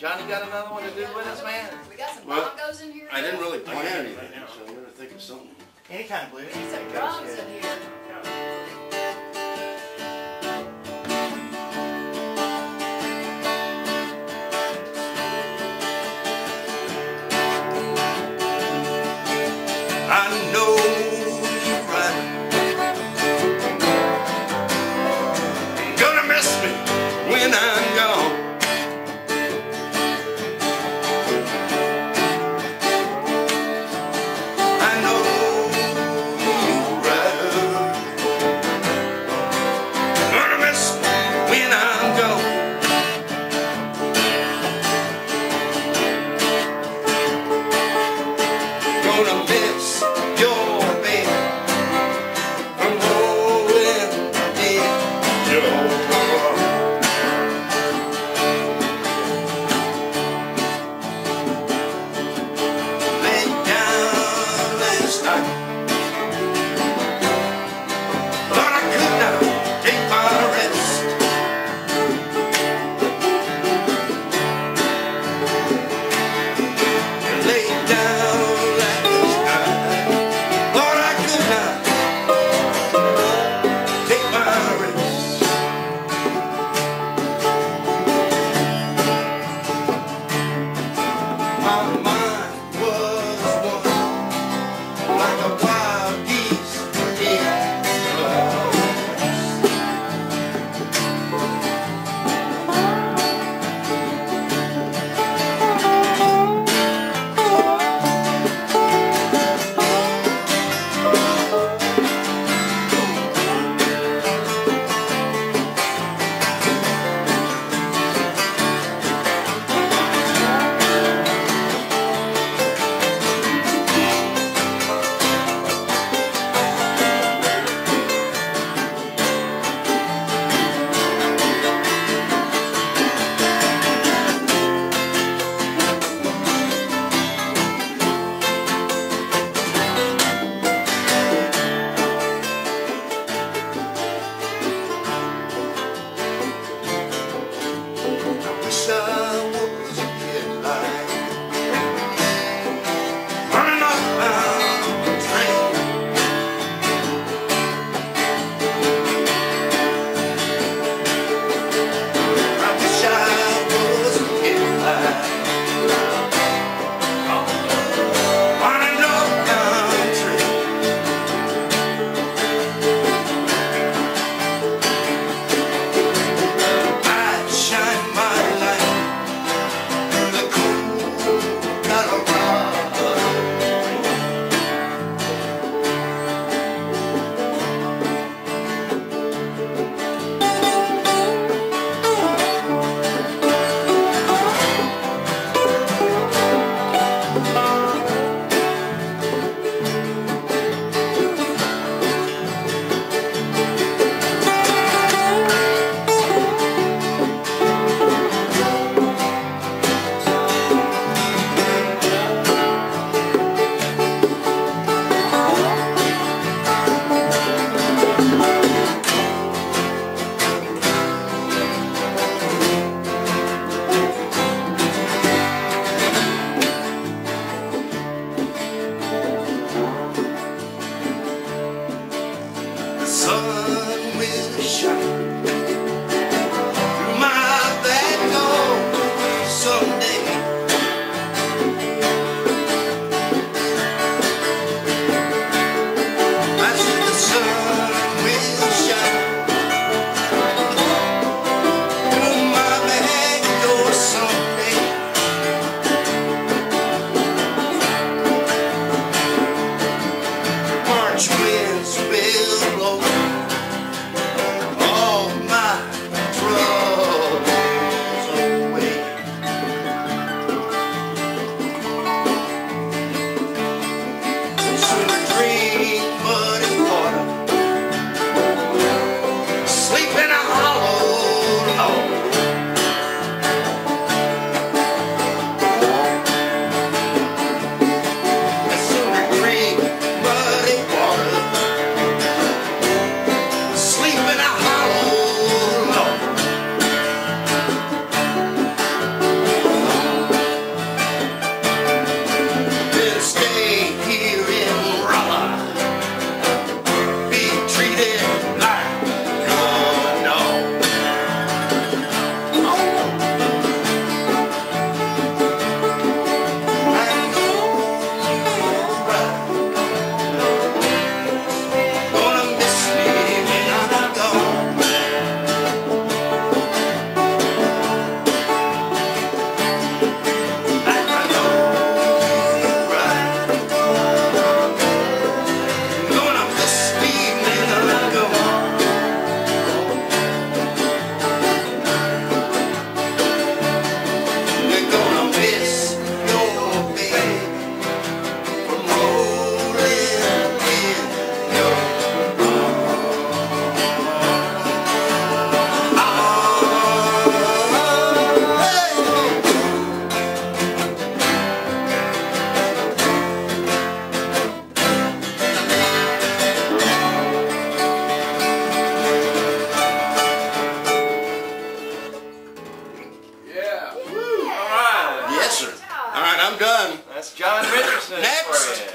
Johnny got another one to do with us, man? We got some Well, bongos in here. I didn't really I plan got it anything, right now. so I'm gonna think of something. Any kind of blues. We need some drums in here. I know you're right. You're gonna miss me when I'm gone. I know you're right. done. That's John Richardson Next. for you.